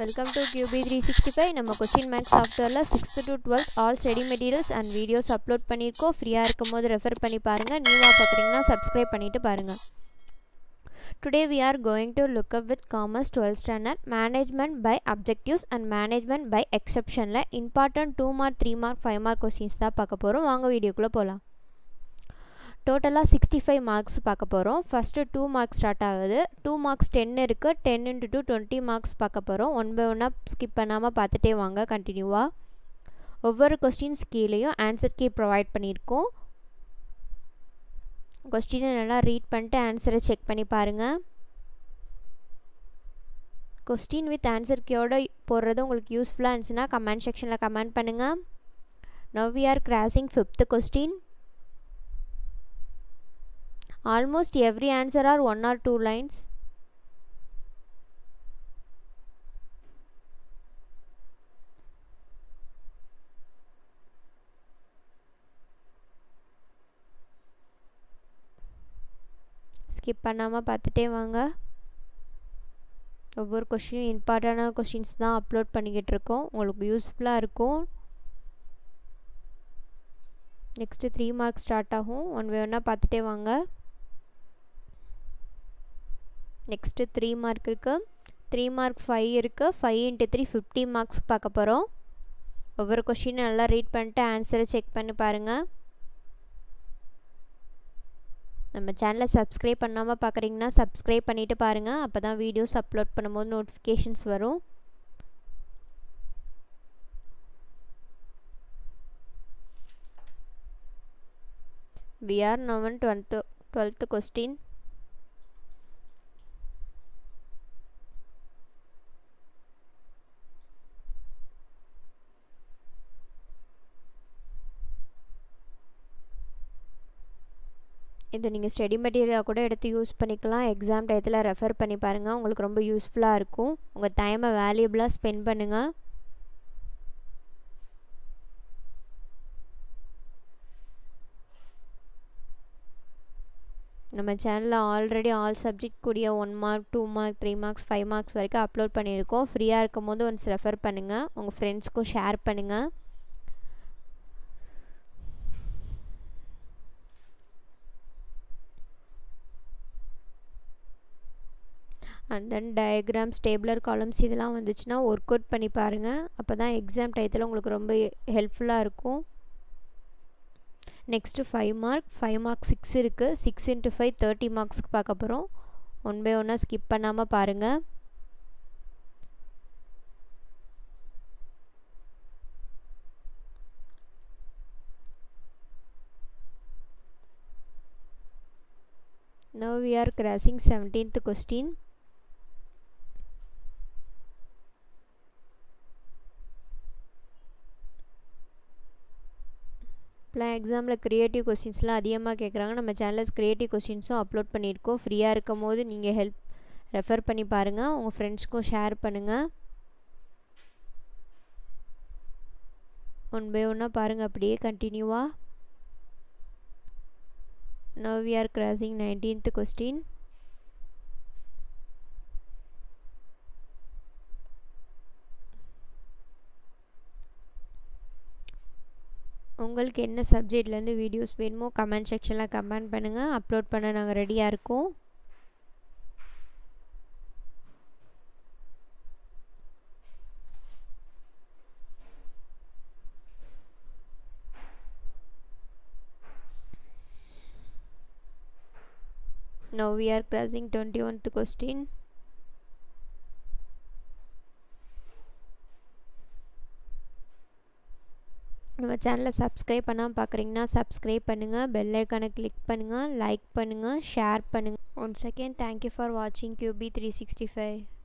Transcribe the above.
Welcome to QB365. நம்ம Question Max softwareல 6th to 12th all study materials and videos upload பண்ணிருக்கோம். ஃப்ரீயா இருக்கும்போது refer பண்ணி பாருங்க. நியூவா பார்க்கறீங்கன்னா subscribe பண்ணிட்டு பாருங்க. Today we are going to look up with Commerce 12th standard management by objectives and management by exceptionல important 2 mark 3 mark 5 mark questions தான் பார்க்க போறோம். வாங்க வீடியோக்குள்ள போலாம். டோட்டலாக 65 மார்க்ஸ் பார்க்க போகிறோம். ஃபஸ்ட்டு 2 மார்க்ஸ் ஸ்டார்ட் ஆகுது. 2 மார்க்ஸ் 10 இருக்குது. 10 into 2 20 மார்க்ஸ் பார்க்க போகிறோம். ஒன் பை ஒன்னாக ஸ்கிப் பண்ணாமல் பார்த்துட்டே வாங்க கண்டினியூவாக. ஒவ்வொரு கொஸ்டின்ஸ் கீழேயும் ஆன்சர் கீ ப்ரொவைட் பண்ணியிருக்கோம். கொஸ்டினை நல்லா ரீட் பண்ணிட்டு ஆன்சரை செக் பண்ணி பாருங்கள். கொஸ்டின் வித் ஆன்சர் கீயோட போடுறது உங்களுக்கு யூஸ்ஃபுல்லாக இருந்துச்சுன்னா கமெண்ட் செக்ஷனில் கமெண்ட் பண்ணுங்கள். Now we are crossing 5th question. Almost every answer are 1 or 2 lines. Skip பண்ணாமல் பார்த்துட்டே வாங்க. ஒவ்வொரு கொஸ்டினும் இம்பார்ட்டண்டான கொஸ்டின்ஸ் தான் அப்லோட் பண்ணிக்கிட்டு இருக்கோம். உங்களுக்கு யூஸ்ஃபுல்லாக இருக்கும். நெக்ஸ்ட்டு 3 மார்க்ஸ் ஸ்டார்ட் ஆகும். ஒன் பை ஒன்னாக பார்த்துட்டே வாங்க. நெக்ஸ்ட்டு 3 மார்க் இருக்குது. 3 மார்க் 5 இருக்குது. 5 into 3 50 மார்க்ஸ் பார்க்க போகிறோம். ஒவ்வொரு கொஷினும் நல்லா ரீட் பண்ணிட்டு ஆன்சரை செக் பண்ணி பாருங்கள். நம்ம சேனலை சப்ஸ்கிரைப் பண்ணாமல் பார்க்குறீங்கன்னா சப்ஸ்கிரைப் பண்ணிவிட்டு பாருங்கள். அப்போ தான் வீடியோஸ் அப்லோட் பண்ணும்போது நோட்டிஃபிகேஷன்ஸ் வரும். We are now on 12th question. இது நீங்கள் ஸ்டடி மெட்டீரியலாக கூட எடுத்து யூஸ் பண்ணிக்கலாம். எக்ஸாம் டயத்தில் ரெஃபர் பண்ணி பாருங்கள். உங்களுக்கு ரொம்ப யூஸ்ஃபுல்லாக இருக்கும். உங்கள் டைமை வேல்யூபிளாக ஸ்பெண்ட் பண்ணுங்கள். நம்ம சேனலில் ஆல்ரெடி ஆல் சப்ஜெக்ட் கூடிய 1 மார்க் 2 மார்க் 3 மார்க்ஸ் 5 மார்க்ஸ் வரைக்கும் அப்லோட் பண்ணியிருக்கோம். ஃப்ரீயாக இருக்கும் போது ஒன்ஸ் ரெஃபர் பண்ணுங்கள். உங்கள் ஃப்ரெண்ட்ஸ்க்கும் ஷேர் பண்ணுங்கள். And then diagrams tabular columns இதெல்லாம் வந்துச்சுன்னா ஒர்க் அவுட் பண்ணி பாருங்கள். அப்போ தான் எக்ஸாம் டயத்தில் உங்களுக்கு ரொம்ப ஹெல்ப்ஃபுல்லாக இருக்கும். நெக்ஸ்ட்டு 5 மார்க் 6 இருக்குது. 6 into 5 30 மார்க்ஸ்க்கு பார்க்க போகிறோம். ஒன் பை ஒன்னாக ஸ்கிப் பண்ணாமல் பாருங்கள். Now we are crossing 17th question. இப்போலாம் எக்ஸாமில் க்ரியேட்டிவ் கொஸ்டின்ஸ்லாம் அதிகமாக கேட்குறாங்க. நம்ம சேனலில் க்ரியேட்டிவ் கொஸ்டின்ஸும் அப்லோட் பண்ணியிருக்கோம். ஃப்ரீயாக இருக்கும் போது நீங்கள் ரெஃபர் பண்ணி பாருங்கள். உங்கள் ஃப்ரெண்ட்ஸ்க்கும் ஷேர் பண்ணுங்கள். ஒன் பை ஒன்னாக பாருங்கள் அப்படியே கண்டினியூவாக. Now we are crossing 19th question. உங்களுக்கு என்ன சப்ஜெக்ட்லேருந்து வீடியோஸ் வேணுமோ கமெண்ட் செக்ஷனில் கமெண்ட் பண்ணுங்கள். அப்லோட் பண்ண நாங்கள் ரெடியாக இருக்கோம். Now we are crossing 21th question. நம்ம சேனலை சப்ஸ்கிரைப் பண்ணாமல் பார்க்குறீங்கன்னா சப்ஸ்கிரைப் பண்ணுங்கள். பெல் ஐக்கானை கிளிக் பண்ணுங்கள். லைக் பண்ணுங்கள். ஷேர் பண்ணுங்கள். ஒன்ஸ் அகெயின் தேங்க்யூ ஃபார் வாட்சிங் QB365.